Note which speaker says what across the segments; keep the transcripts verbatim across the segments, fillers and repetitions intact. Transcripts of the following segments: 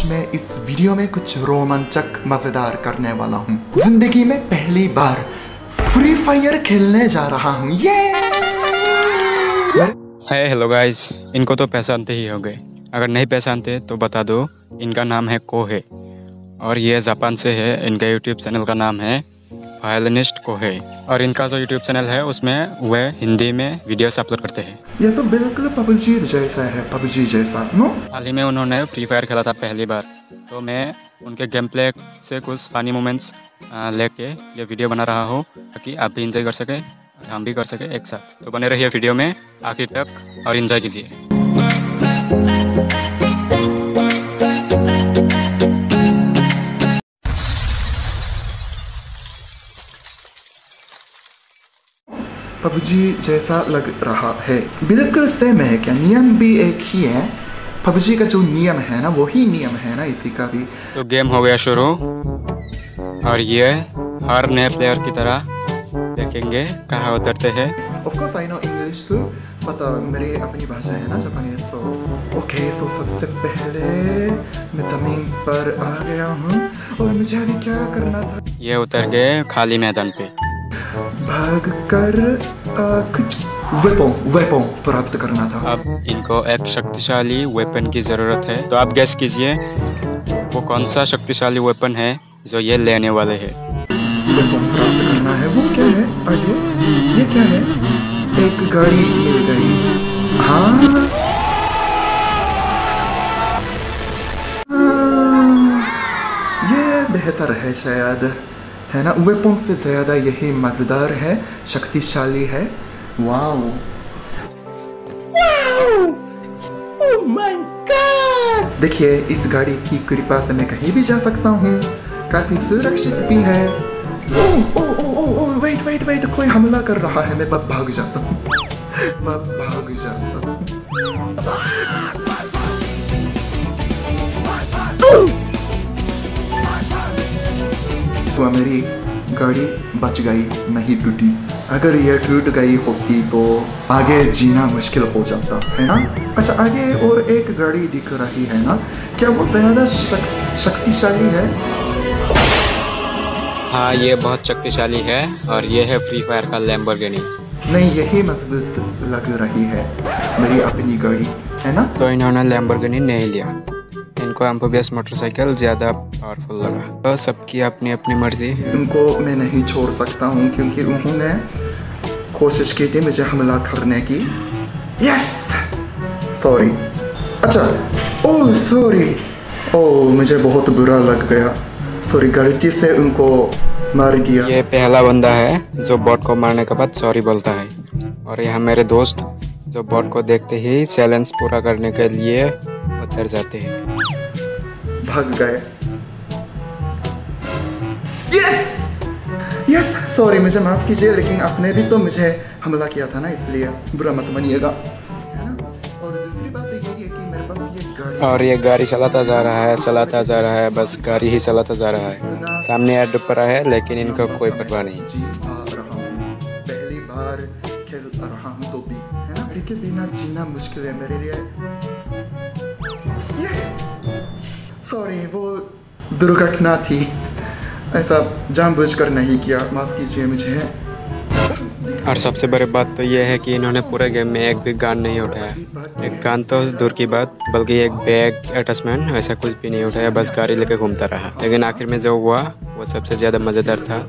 Speaker 1: मैं इस वीडियो में कुछ रोमांचक मजेदार करने वाला हूँ। जिंदगी में पहली बार फ्री फायर खेलने जा रहा हूँ। ये
Speaker 2: है हेलो गाइस, इनको तो पहचानते ही होंगे, अगर नहीं पहचानते तो बता दो। इनका नाम है कोहे और ये जापान से है। इनका यूट्यूब चैनल का नाम है वायलिनिस्ट कोहे और इनका जो यूट्यूब चैनल है उसमें वे हिंदी में वीडियोस अपलोड करते हैं।
Speaker 1: ये तो बिल्कुल पबजी जैसा है, पबजी जैसा नो।
Speaker 2: हाल ही में उन्होंने फ्री फायर खेला था पहली बार, तो मैं उनके गेम प्ले से कुछ फनी मोमेंट्स लेके ये वीडियो बना रहा हूँ ताकि आप भी इंजॉय कर सके और हम भी कर सके एक साथ। तो बने रहिए वीडियो में आखिर तक और इंजॉय कीजिए।
Speaker 1: पबजी जैसा लग रहा है, बिल्कुल सेम है क्या? नियम भी एक ही है, पबजी का जो नियम है ना वही नियम है ना इसी का भी।
Speaker 2: तो गेम हो गया शुरू और ये हर नए प्लेयर की तरह देखेंगे कहाँ उतरते हैं।
Speaker 1: Of course I know English too, पता मेरी अपनी भाषा है ना जापानीज। सो ओके, सो सबसे पहले मैं जमीन पर आ गया हूँ और मुझे अभी क्या करना था?
Speaker 2: ये उतर गए खाली मैदान पे।
Speaker 1: भाग कर आ, कुछ वेपन वेपन प्राप्त करना था।
Speaker 2: अब इनको एक शक्तिशाली वेपन की जरूरत है, तो आप गेस कीजिए वो कौन सा शक्तिशाली वेपन है जो ये लेने वाले हैं।
Speaker 1: वेपन प्राप्त करना है, वो क्या है आगे? ये क्या है? एक गाड़ी मिल गई। हाँ, हाँ ये बेहतर है शायद, है ना? वेपन से ज्यादा यही मजेदार है, शक्तिशाली है। Wow, oh my god! देखिए, इस गाड़ी की कृपा से मैं कहीं भी जा सकता हूँ, काफी सुरक्षित भी है। Oh oh oh oh wait wait wait, कोई हमला कर रहा है, मैं भाग जाता हूँ, मैं भाग जाता हूँ। तो मेरी गाड़ी बच गई, नहीं टूटी। अगर ये टूट गई होती तो आगे जीना मुश्किल हो जाता, है ना? अच्छा, आगे और एक गाड़ी दिख रही है ना, क्या वो ज्यादा शक, शक्तिशाली है?
Speaker 2: हाँ, ये बहुत शक्तिशाली है और ये है फ्री फायर का लैम्बोर्गिनी।
Speaker 1: नहीं, यही मजबूत लग रही है, मेरी अपनी गाड़ी, है ना?
Speaker 2: तो इन्होंने लैम्बोर्गिनी नहीं लिया, इनको एम्फोबियस मोटरसाइकिल ज़्यादा पावरफुल लगा। तो सबकी अपनी अपनी मर्जी।
Speaker 1: उनको मैं नहीं छोड़ सकता हूँ क्योंकि उन्होंने कोशिश की थी मुझे हमला करने की। Yes, sorry. अच्छा, ओह सॉरी, ओह मुझे बहुत बुरा लग गया, सॉरी, गलती से उनको मार दिया।
Speaker 2: ये पहला बंदा है जो बॉट को मारने के बाद सॉरी बोलता है और यहाँ मेरे दोस्त जो बॉट को देखते ही चैलेंज पूरा करने के लिए उतर जाते हैं।
Speaker 1: भाग गए। यस यस, सॉरी, मुझे माफ कीजिए, लेकिन आपने भी तो मुझे हमला किया था ना, इसलिए बुरा मत मानिएगा, है ना? और दूसरी बात ये है कि मेरे पास ये गाड़ी
Speaker 2: और ये गाड़ी चलाता जा रहा है चलाता जा रहा है बस गाड़ी ही चलाता जा रहा है। सामने एड डूब रहा है लेकिन इनको कोई परवाह नहीं।
Speaker 1: जी आ रहा हूँ, पहली बार खेल रहा हूँ तो भी, है ना? गाड़ी के बिना जीना मुश्किल है मेरे लिए। यस, सॉरी, वो दुर्घटना थी, ऐसा जानबूझकर नहीं किया, माफ कीजिए मुझे।
Speaker 2: और सबसे बड़ी बात तो ये है कि इन्होंने पूरे गेम में एक भी गान नहीं उठाया, एक गान तो दूर की बात, बल्कि एक बैग अटैचमेंट ऐसा कुछ भी नहीं उठाया, बस गाड़ी लेके घूमता रहा। लेकिन आखिर में जो हुआ वो सबसे ज़्यादा मज़ेदार था।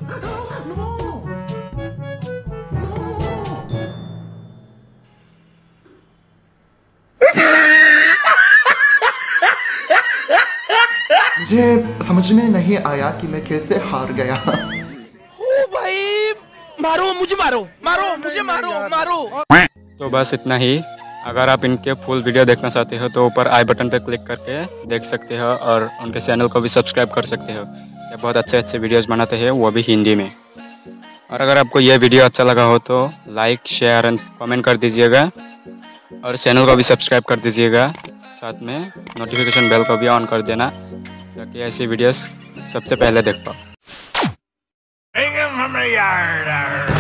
Speaker 1: मुझे समझ में नहीं आया कि मैं कैसे हार गया।
Speaker 3: ओ भाई, मारो मुझे, मारो मारो मुझे, मारो मारो।
Speaker 2: तो बस इतना ही। अगर आप इनके फुल वीडियो देखना चाहते हो तो ऊपर आई बटन पर क्लिक करके देख सकते हो और उनके चैनल को भी सब्सक्राइब कर सकते हो। ये बहुत अच्छे अच्छे वीडियोस बनाते हैं, वो भी हिंदी में। और अगर आपको ये वीडियो अच्छा लगा हो तो लाइक शेयर एंड कमेंट कर दीजिएगा और चैनल को भी सब्सक्राइब कर दीजिएगा। साथ में नोटिफिकेशन बेल को भी ऑन कर देना ताकि ऐसी वीडियोस सबसे पहले देख पाओ।